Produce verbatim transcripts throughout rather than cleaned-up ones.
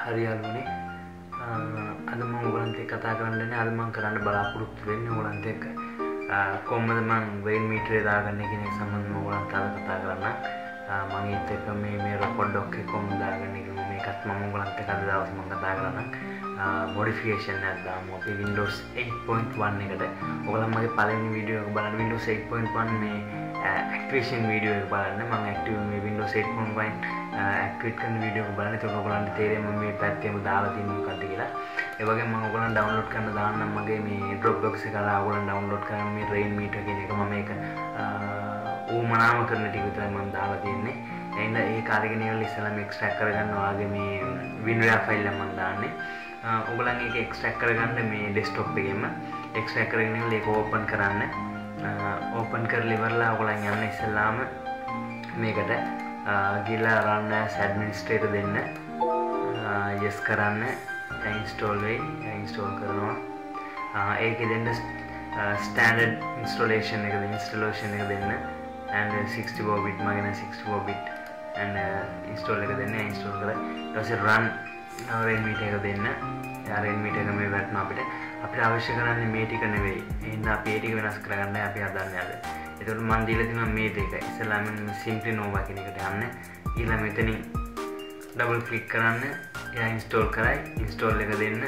හරි යාළුවනේ අද මම ඔයගලන්ට කතා කරන්නේ අද මම කරන්න බලාපොරොත්තු වෙන්නේ ඔයගලන්ට එක්ක කොහොමද මම වෙයින් මීටරේ දාගන්නේ කියන එක සම්බන්ධව ඔයගලන්ට අද කතා කරන්න මම ඒත් එක්ක මේ මේ රෙකෝඩ් ඩොක් එක කොහොමද දාගන්නේ කියන මේකත් මම ඔයගලන්ට අද දවස් මම කතා කරන්න මොඩිෆිකේෂන් එකක් දාමු අපි Windows eight point one එකට ඔයගලන් මගේ පළවෙනි වීඩියෝ එක බලන්න Windows eight point one මේ activation video එක බලන්න මම active මේ Windows eight point one activate කරන video එක බලන්න එතකොට ඔයගලන්ට තේරෙයි මම මේ පැත්තේම දාලා තියෙන්නේ මොකක්ද කියලා ඒ වගේම මම ඔයගලන් download කරන්න දාන්නම් මගේ මේ Dropbox එක කරලා ඔයගලන් download කරන මේ rain meter කියන එක මම මේක ඌමනාම කරන ටික විතරයි මම දාලා තියෙන්නේ එහෙනම් ඒක අරගෙන ඉවරලා ඉස්සෙල්ලාම extract කරගන්න ඔයාගේ මේ WinRAR file එක මම දාන්නේ ඔයගලන් ඒක extract කරගන්න මේ desktop එකෙන්ම extract කරගෙන ඉවරලා ඒක open කරන්න open කරලා ඉවරලා ඔයගලන් යන්න ඉස්සෙල්ලාම මේකට ගිහලා run as administrator දෙන්න yes කරන්න install වෙයි install කරනවා ඒකේ දෙන්න standard installation එක දෙන්න installation එක දෙන්න and sixty-four bit මගෙන sixty-four bit and install එක දෙන්න install කරලා ඊට පස්සේ run rain meter එක දෙන්න යා rain meter එක මේ වැටෙනවා අපිට අපිට අවශ්‍ය කරන්නේ මේ ටික නෙවෙයි එහෙනම් අපි ඒ ටික වෙනස් කරගන්නයි අපි හදන්නේ අද එතකොට මම දීලා තියෙනවා මේ දෙක ඉස්සෙල්ලාම simply nova කියන එකට යන්න ඊළඟ මෙතනින් double click කරන්න එයා install කරයි install එක දෙන්න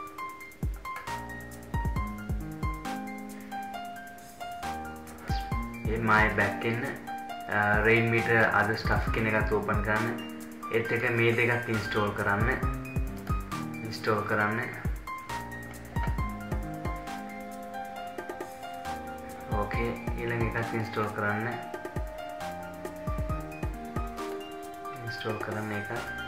ඒ my back එන්න rain meter other stuff කියන එකත් open කරන්න ඒත් එක මේ දෙකත් install කරන්න install කරන්න okay ඊළඟ එකත් install කරන්න install කරන්න එක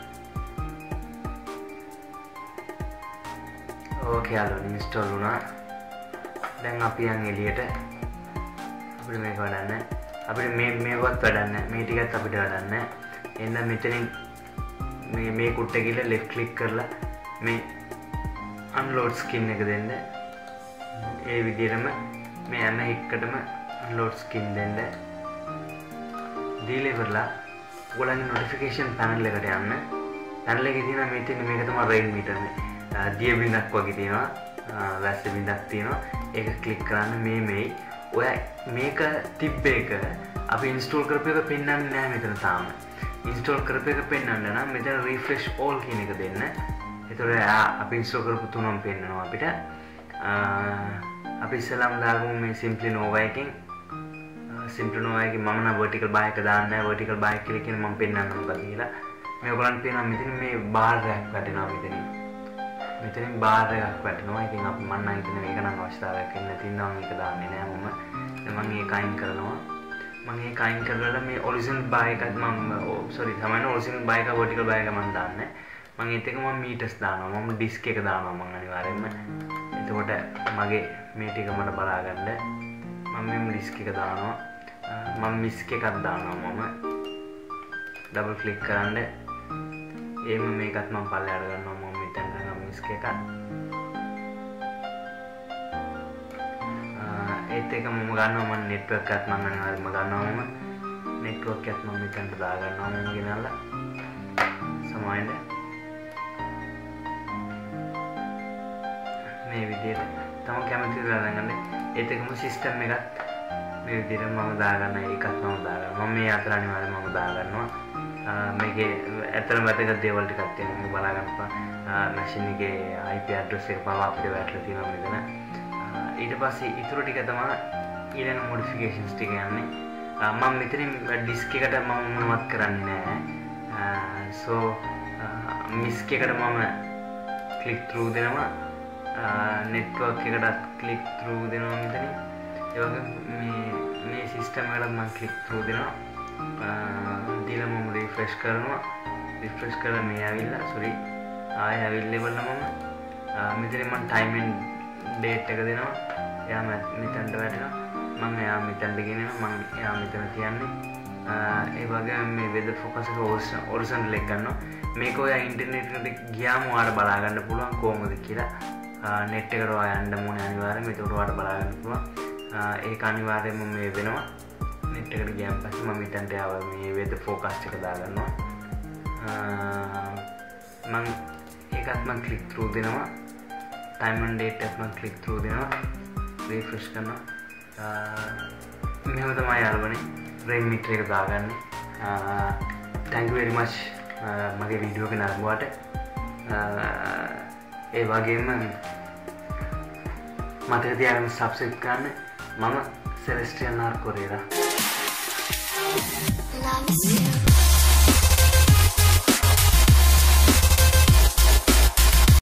okay යාළුවනේ install වුණා දැන් අපි යන් එළියට අපිට මේක වඩන්න අපිට මේ මේවත් වඩන්න මේ ටිකත් අපිට වඩන්න එහෙනම් මෙතනින් මේ මේ කුට්ට ගිහලා left click කරලා මේ unload skin එක දෙන්න ඒ විදිහටම මේ හැම එකකටම unload skin දෙන්න දීලා ඉවරලා ඔයගොල්ලන්ගේ notification panel එකට යන්න panel එකේ තියෙන මේ තියෙන මේක තමයි rain meter මේ දිය බින්දක් වගේ තියෙනවා වැස්ස බින්දක් තියෙනවා ඒක click කරන්න මේ මේ ඔය මේක තිබ්බ එක අපි install කරපු එක පෙන්වන්නේ නැහැ මෙතන තාම install කරපු එක පෙන්වන්න නම් මෙතන refresh all කියන එක දෙන්න එතකොට අපි install කරපු තුනම පෙන්වනවා අපිට අපි ඉස්සෙල්ලාම දාගමු මේ simply nova එකෙන් simply nova එකේ මම නම් vertical bar එක දාන්න නැහැ vertical bar කියලා කියන මම පෙන්වන්නම් මොකද කියලා මේ ඔයගලන්ට පේනවා මෙතන මේ bar එකක් වැටෙනවා මෙතනින් මෙතනින් bar එකක් වැටෙනවා ඉතින් අපි මම නම් හිතන්නේ මේක නම් අවශ්‍යතාවයක් වෙන්න තියෙනවා මේක දාන්නේ නැහැ මම මම ඒක අයින් කරනවා මම ඒක අයින් කරලා මේ original bar එකත් මම sorry තමයි original bar එක vertical bar එක මම දාන්නේ මම ඒත් එක මම meters දානවා මම disk එක දානවා මම අනිවාර්යයෙන්ම එතකොට මගේ මේ ටික මට බලා ගන්න මම මේ disk එක දානවා මම disk එකක් දානවා මම double click කරන්න එහෙම මේකත් මම පල්ලෙහාට ගන්නවා මම මෙතන ගන්නවා disk එකක් ඒත් එක මම ගන්නවා මම network එකත් මම අනිවාර්යයෙන්ම ගන්නවා මම network එකත් මම මෙතනට දා ගන්නවා මම ගෙනල්ලා සමාවෙන්න මේ විදිහට තම කැමති විදිහට ගන්න ඒත් එකම සිස්ටම් එකත් මේ විදිහට මම දාගන්න ඒකත් මම දාගන්නවා මම මේ අතර අනිවාර්යයෙන්ම මම දාගන්නවා මේකේ ඇත්තටම වැදගත් දේවල් ටිකක් තියෙනවා මම බලා ගන්නපා මැෂින් එකේ I P address එක පවා අපිට වැටලා තියෙනවා මෙතන ඊට පස්සේ ඊටු ටික තමයි ඊළඟ මොඩිෆිකේෂන්ස් ටික යන්නේ මම මෙතනින් ඩිස්ක් එකට මම මොනවත් කරන්නේ නැහැ so මිස්ක් එකට මම click through දෙනවා network එකටත් click through දෙනවා මෙතනින් ඒ වගේම මේ මේ system එකට මම click through දෙනවා දීලා මම refresh කරනවා refresh කරලා මේ ආවිල්ලා sorry ආයෙ ආවිල්ලා බලන්න මම මෙතනින් මම time and date එක දෙනවා එයා මෙතනට වැටෙනවා මම එයා මෙතනට ගෙනියනවා මම එයා මෙතන තියන්නේ ඒ වගේම මේ weather focus එක horizontal එක ගන්නවා මේක ඔය ඉන්ටර්නෙට් එකට ගියාම ඔයාලට බලා ගන්න පුළුවන් කොහොමද කියලා net එකට ඔයා යන්න ඕනේ අනිවාර්යයෙන්ම ඒක ඔයාලට බලා ගන්න පුළුවන් ඒක අනිවාර්යයෙන්ම මේ වෙනවා net එකට ගියාන් පස්සේ මම මෙතනට ආව මේ weather forecast එක දාගන්නවා මම එකත් මම ක්ලික් through දෙනවා time and date එකත් මම ක්ලික් through දෙනවා refresh කරනවා මෙහෙම තමයි යාළුවනේ rain meter එක දාගන්නේ thank you very much මගේ වීඩියෝ එක නරඹුවාට ඒ වගේම මතක තියාගන්න subscribe කරන්න මම Celestial Narcorera.